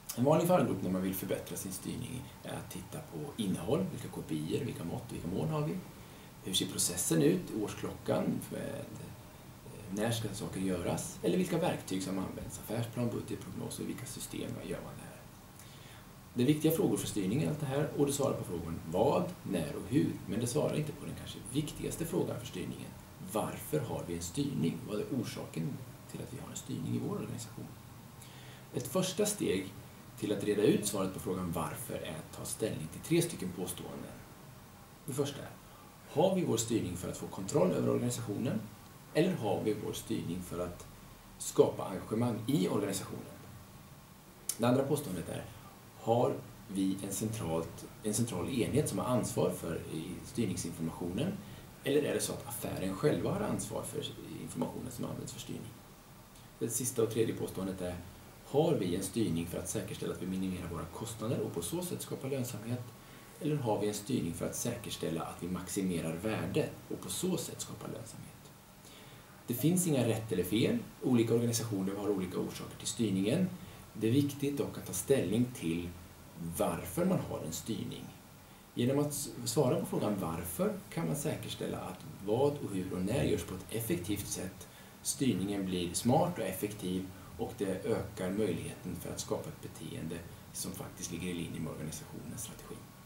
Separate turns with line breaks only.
En vanlig fallgrop när man vill förbättra sin styrning är att titta på innehåll, vilka KPI:er, vilka mått, vilka mål har vi? Hur ser processen ut, årsklockan, när ska saker göras? Eller vilka verktyg som används, affärsplan, budget, prognos och vilka system gör man det här? Det är viktiga frågor för styrning är allt det här och du svarar på frågan vad, när och hur. Men det svarar inte på den kanske viktigaste frågan för styrningen. Varför har vi en styrning? Vad är orsaken till att vi har en styrning i vår organisation? Ett första steg till att reda ut svaret på frågan varför är att ta ställning till 3 stycken påståenden. Det första är, har vi vår styrning för att få kontroll över organisationen eller har vi vår styrning för att skapa engagemang i organisationen? Det andra påståendet är, har vi en central enhet som har ansvar för styrningsinformationen eller är det så att affären själva har ansvar för informationen som används för styrning? Det sista och tredje påståendet är, har vi en styrning för att säkerställa att vi minimerar våra kostnader och på så sätt skapa lönsamhet? Eller har vi en styrning för att säkerställa att vi maximerar värde och på så sätt skapa lönsamhet? Det finns inga rätt eller fel. Olika organisationer har olika orsaker till styrningen. Det är viktigt dock att ta ställning till varför man har en styrning. Genom att svara på frågan varför kan man säkerställa att vad och hur och när görs på ett effektivt sätt. Styrningen blir smart och effektiv och det ökar möjligheten för att skapa ett beteende som faktiskt ligger i linje med organisationens strategi.